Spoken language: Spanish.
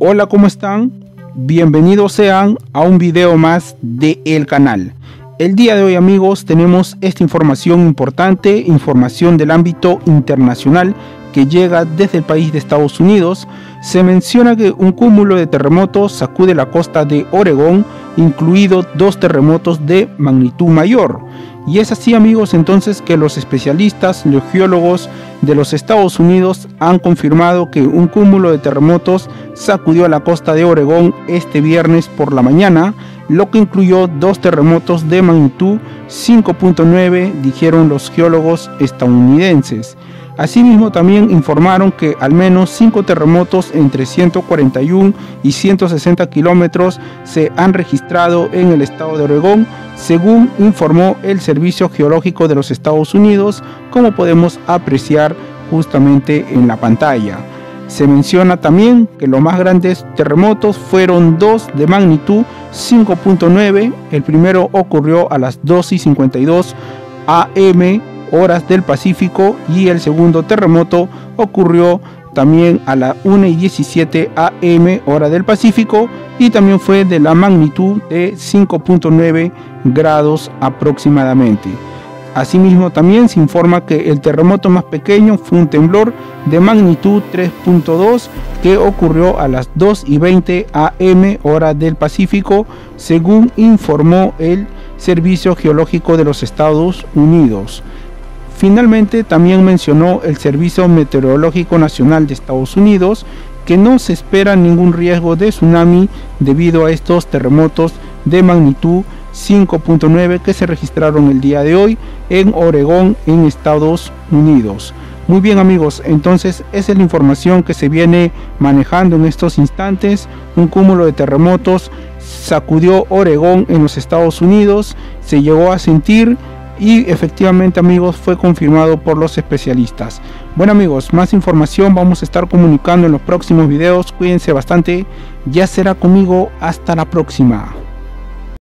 Hola, ¿cómo están? Bienvenidos sean a un video más de el canal. El día de hoy, amigos, tenemos esta información importante, información del ámbito internacional que llega desde el país de Estados Unidos. Se menciona que un cúmulo de terremotos sacude la costa de Oregón, incluido 2 terremotos de magnitud mayor. Y es así, amigos, entonces que los especialistas, los geólogos de los Estados Unidos han confirmado que un cúmulo de terremotos sacudió a la costa de Oregón este viernes por la mañana, lo que incluyó 2 terremotos de magnitud 5.9, dijeron los geólogos estadounidenses. Asimismo, también informaron que al menos 5 terremotos entre 141 y 160 kilómetros se han registrado en el estado de Oregón, según informó el Servicio Geológico de los Estados Unidos, como podemos apreciar justamente en la pantalla. Se menciona también que los más grandes terremotos fueron 2 de magnitud 5.9. El primero ocurrió a las 2:52 am horas del Pacífico, y el segundo terremoto ocurrió también a las 1:17 am hora del Pacífico, y también fue de la magnitud de 5.9 grados aproximadamente. Asimismo, también se informa que el terremoto más pequeño fue un temblor de magnitud 3.2 que ocurrió a las 2:20 am hora del Pacífico, según informó el Servicio Geológico de los Estados Unidos. Finalmente, también mencionó el Servicio Meteorológico Nacional de Estados Unidos que no se espera ningún riesgo de tsunami debido a estos terremotos de magnitud 5.9 que se registraron el día de hoy en Oregón, en Estados Unidos. Muy bien, amigos, entonces esa es la información que se viene manejando en estos instantes. Un cúmulo de terremotos sacudió Oregón en los Estados Unidos, se llegó a sentir, y efectivamente, amigos, fue confirmado por los especialistas. Bueno, amigos, más información vamos a estar comunicando en los próximos videos. Cuídense bastante, ya será conmigo, hasta la próxima.